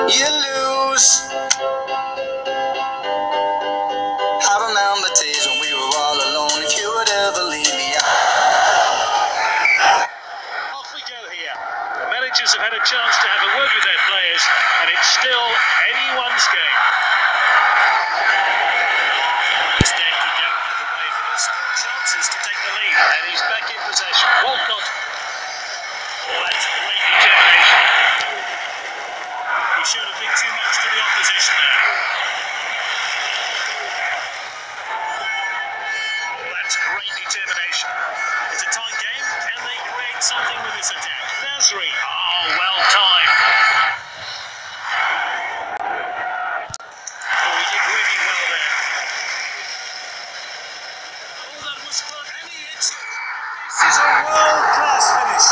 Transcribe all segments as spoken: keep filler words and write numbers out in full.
you lose. I remember days when we were all alone. If you would ever leave me, I... Off we go here. The managers have had a chance to have a word with their players, and it's still anyone's game. This game could go either way, but there's still chances to take the lead, and he's back in possession. Walcott. Oh, that's great determination. He showed a bit too much to the opposition there. Oh, that's great determination. It's a tight game. Can they create something with this attack? Nasri. Oh, well timed. Oh, he did really well there. Oh, that was good. And he hits it. This is a world-class finish.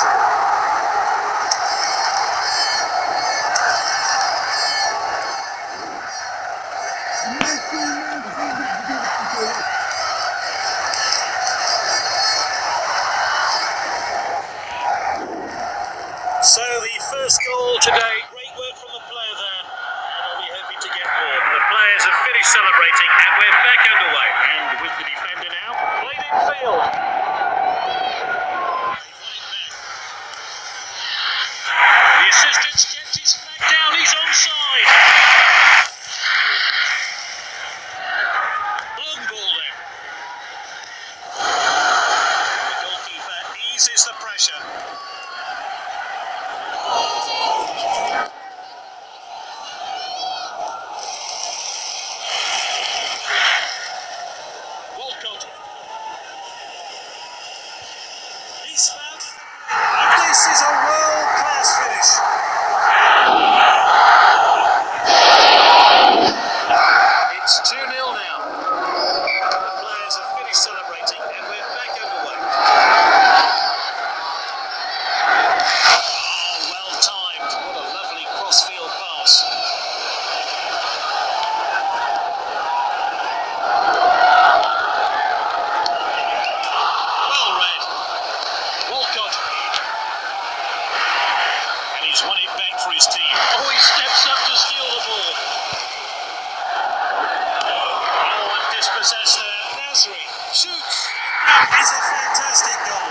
So the first goal today, great work from the player there, and I'll be hoping to get more. The players have finished celebrating and we're back underway. And with the defender now, played in field. The assistant's kept his flag down, he's onside. Long ball then. The goalkeeper eases the pressure. Walcott. He's found it. And this is a world-class finish. It's two nil now. The players have finished celebrating and we're back underway. Oh, well timed. What a lovely cross-field pass. Well read. Walcott. And he's won it back for his team. Oh, he steps up to steal the ball. Oh, and dispossessed there. Nasri shoots. That is a fantastic goal.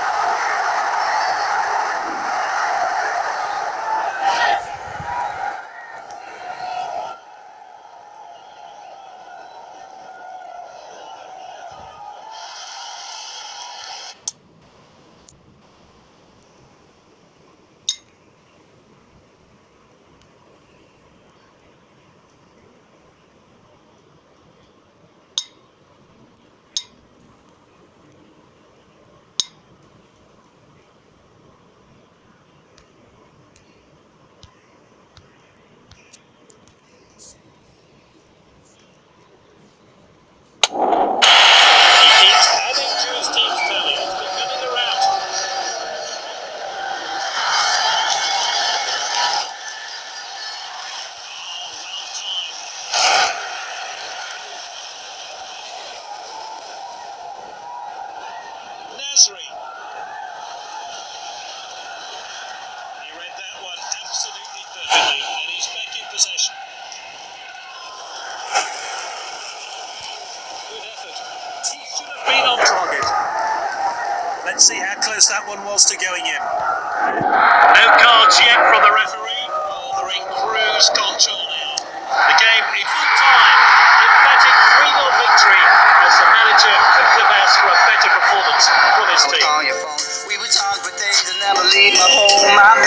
Nasri. He read that one absolutely perfectly, and he's back in possession. Good effort. He should have been on target. Let's see how close that one was to going in. No cards yet from the referee. Oh, they're in cruise control now. The game in full time. Emphatic three nil victory as the manager couldn't have asked for a better performance from his team. We would talk for days and never leave my home. I